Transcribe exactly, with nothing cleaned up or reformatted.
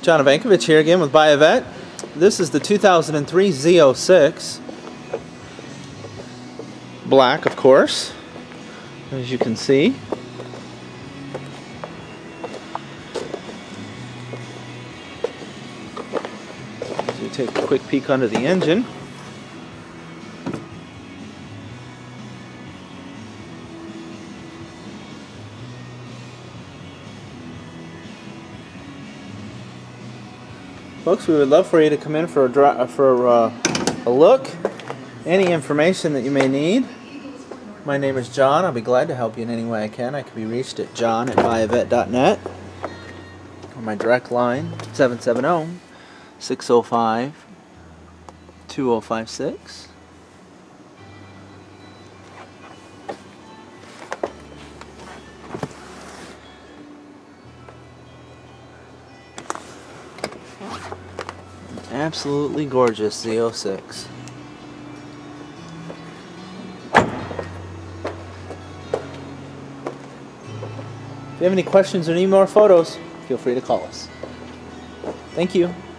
John Ivankovich here again with Buy a Vet. This is the two thousand three Z oh six. Black, of course, as you can see. As we take a quick peek under the engine. Folks, we would love for you to come in for a, dri for uh, a look. Any information that you may need. My name is John. I'll be glad to help you in any way I can. I can be reached at john at buy a vet dot net or my direct line, seven seven zero, six zero five, two zero five six. Absolutely gorgeous Z oh six. If you have any questions or need more photos, feel free to call us. Thank you.